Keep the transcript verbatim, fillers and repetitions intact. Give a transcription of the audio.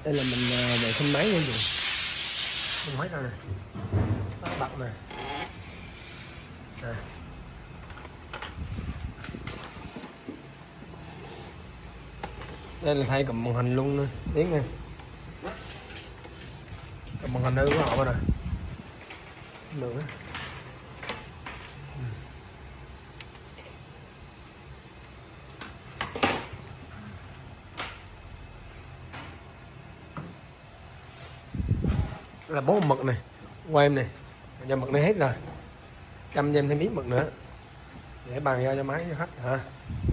Đây là mình vệ sinh máy nha gì, mình hết rồi nè, bật nè, đây là thay cầm màn hình luôn nè, tiếng nha, cầm màn hình nữa của họ nè, nữa. Là bốn mực này, quay em này, cho mực này hết rồi, chăm cho em thêm ít mực nữa để bàn giao cho máy cho khách hả.